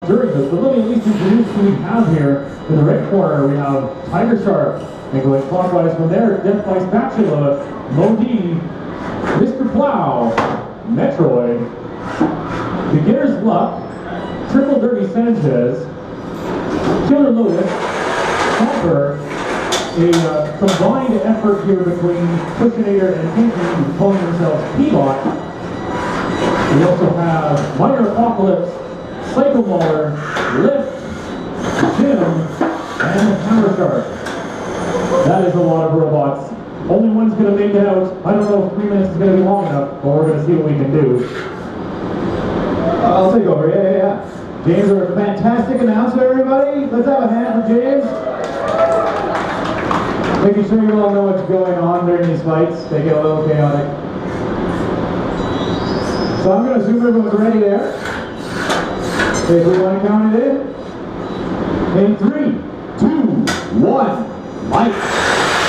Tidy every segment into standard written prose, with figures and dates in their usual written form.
during this, but let me at least introduce who we have here. In the red corner, we have Tiger Shark, and going clockwise from there, Death by Spatula, Modi, Mr. Plow, Metroid, Beginner's Luck, Triple Dirty Sanchez, Killer Lotus, Hopper, a combined effort here between Cushionator and Pinky, who calling themselves P-Bot. We also have Minor Apocalypse, Psycho Mauler, Lift, Jim, and Hammer Shark. That is a lot of robots. Only one's going to make it out. I don't know if 3 minutes is going to be long enough, but we're going to see what we can do. I'll take over, yeah. James, you're a fantastic announcer, everybody. Let's have a hand for James. Making sure you all know what's going on during these fights. They get a little chaotic. So I'm going to assume everyone's ready there. If we want to count it in 3, 2, 1, Mike.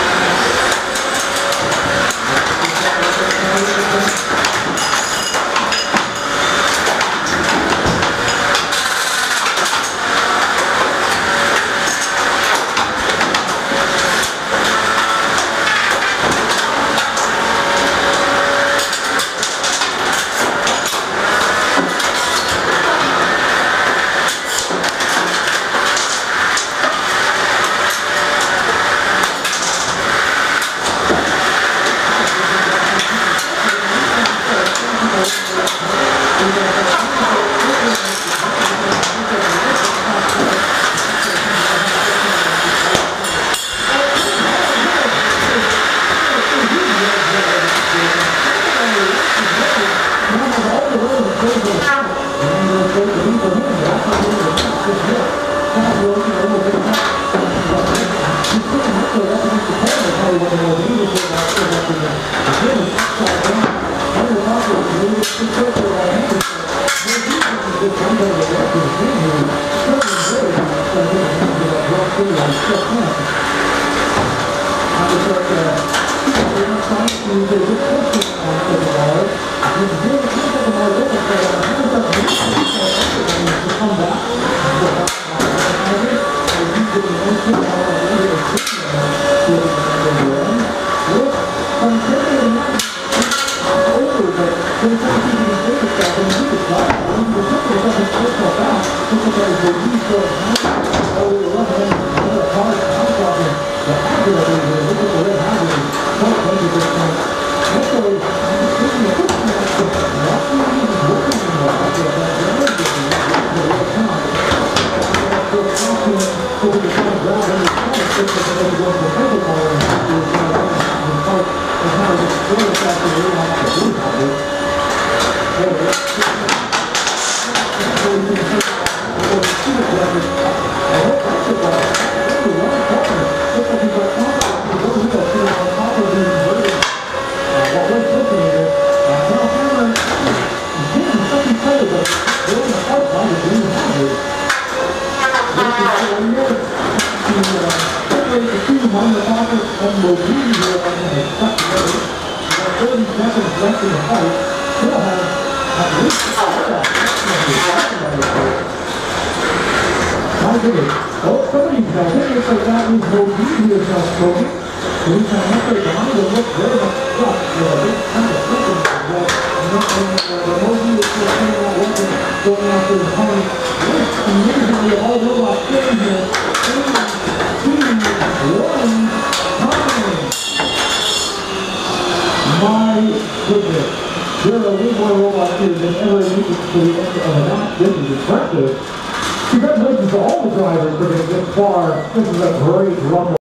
My goodness, there are way more robots here than ever needed to the end of a match. This is impressive. Congratulations to all the drivers for getting this far. This is a great rumble.